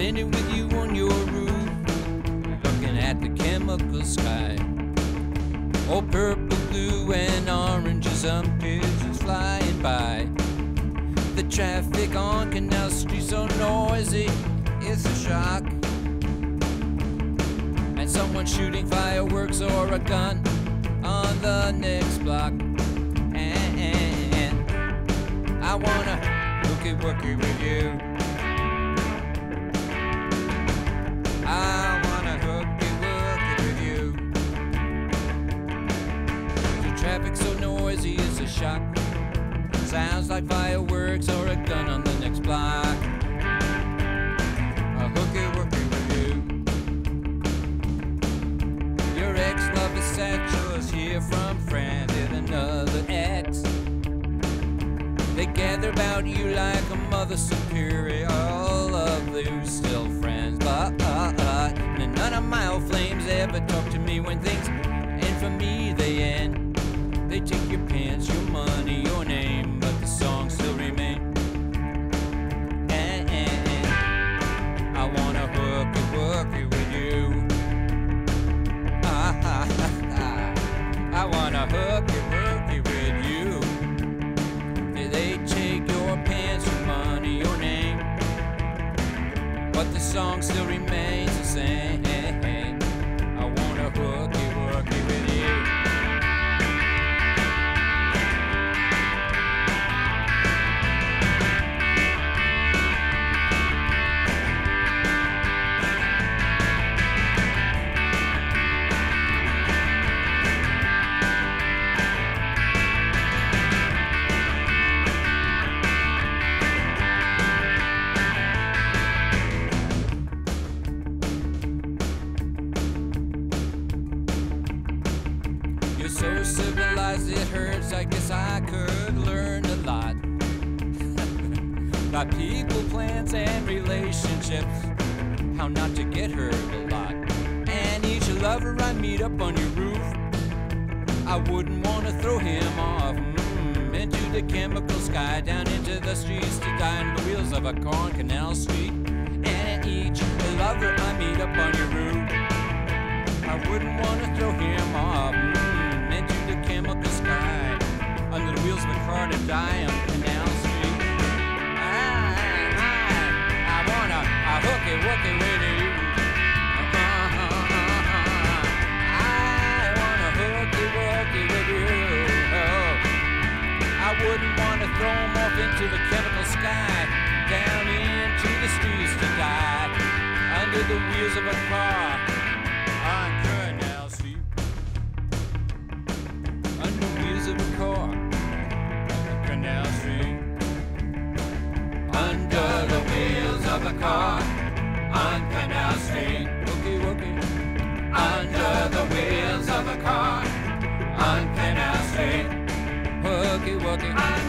standing with you on your roof, looking at the chemical sky. Oh, purple, blue, and oranges, some pigeons flying by. The traffic on Canal Street so noisy, it's a shock. And someone shooting fireworks or a gun on the next block. And I wanna hooky wooky with you. I wanna hooky wooky with you. The traffic so noisy, it's a shock. Sounds like fireworks or a gun on the next block. A hooky wooky with you. Your ex-love is satchels here from France with another ex. They gather about you like a mother superior. All of you still friends, but none of my old flames ever talk to me when things end for me. They end. They take your pants, your money, your name, but the songs still remain. And I wanna hooky wooky with you. I wanna hooky wooky with you. They take your pants, your money, your name, but the song still remains the same. I wanna hooky wooky with you. So civilized it hurts, I guess I could learn a lot about people, plans, and relationships, how not to get hurt a lot. And each lover I meet up on your roof, I wouldn't want to throw him off into the chemical sky, down into the streets to die on the wheels of a car on Canal Street. And each lover I meet up on your roof, I wouldn't want to throw him off into the chemical sky, under the wheels of a car to die on Canal Street. I wanna hooky wooky with you. I wanna hooky wooky with you. Oh, I wouldn't want to throw him off into the chemical sky, down into the streets to die, under the wheels of a car on Canal Street. Under the wheels of a car on Canal Street. Under the wheels of a car on Canal Street. Wooky wooky. Under the wheels of a car on Canal Street. Wooky wooky.